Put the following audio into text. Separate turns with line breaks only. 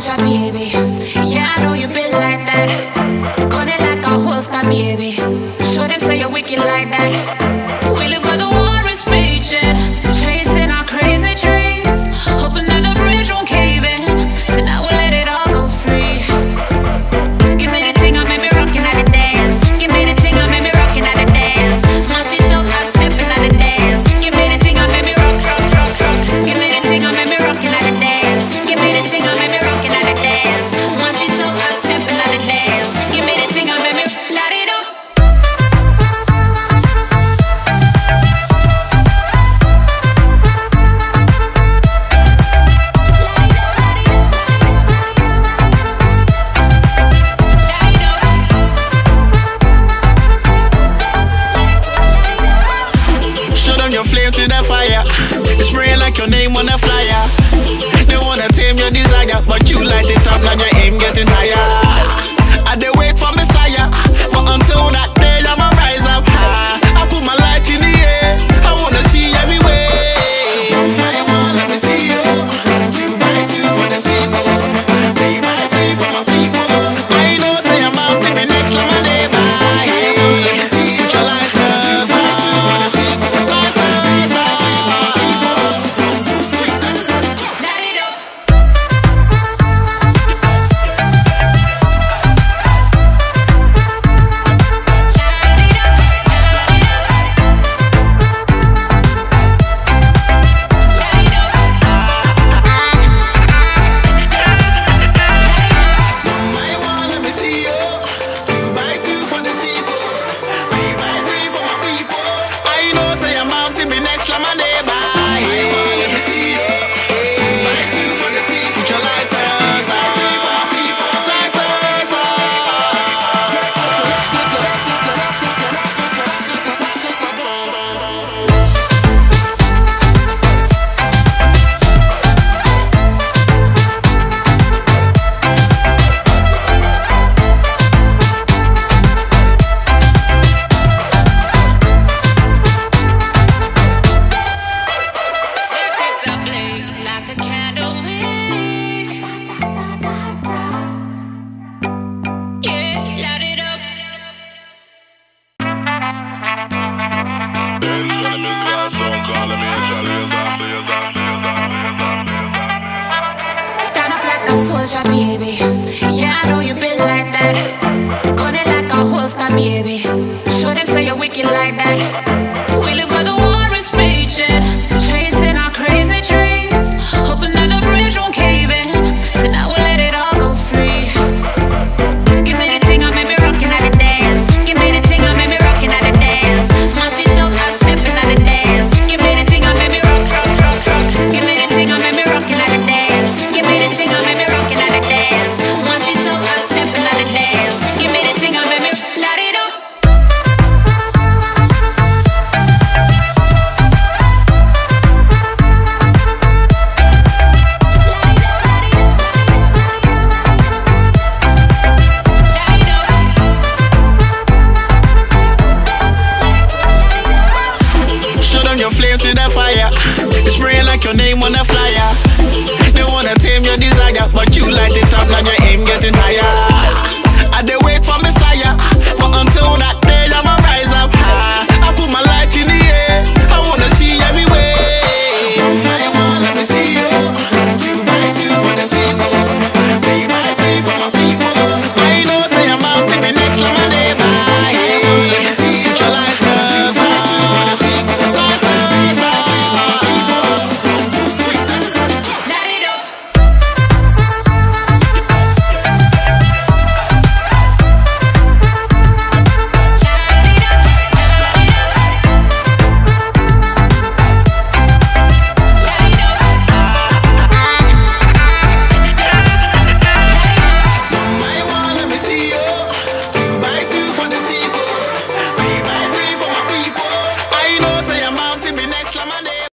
soldier, baby. Yeah, I know you been like that. Gun it like a holster, baby. Show them say you're wicked like that. We live where the war is raging, chasing our crazy dreams, hoping that the bridge won't cave in. So now we'll let it all go free. Give me the thing, I made me rockin' at the dance. Give me the thing, I made me rockin' at the dance. Man, she talk like stepping at the dance. Give me the thing, I made me rock, rock, rock, rock. Give me the thing, I made me rockin' at the dance. Give me the thing, I made me rockin' at the dance. Man, she talk like stepping at the dance. Give me the thing, I made me light it up.
Flame to the fire, it's spraying like your name on a flyer. They wanna tame your desire, but you light it up, now your aim getting higher. I dey wait for Messiah, but until that day I'ma rise up high. I put my light in the air, I wanna see everywhere. I wanna let me see you, 2x2 for the sequel, 3x3 for my people. I know say I'm out to be next like my neighbor. I wanna let me see you, put your lighters on.
Stand up like a soldier, baby. Yeah, I know you been like that. Gun it like a holster, baby. Show them say you're wicked like that. We live where the war is raging, chasing our crazy dreams, hoping that the bridge won't cave in. So now we'll let it all go free. Give me the thing, I made me rockin' at the dance. Give me the thing, I made me rockin' at the dance. Man, she talk like stepping at the dance. Give me the thing, I made me rock, rock, rock, rock. Give me the thing, I made me rockin' at the dance. Give me the thing, I made me rockin' at the dance. Man, she talk like stepping at the dance. Give me the thing, I made me light it up.
Your flame to the fire, it's spraying like your name on a flyer. They wanna tame your desire, but you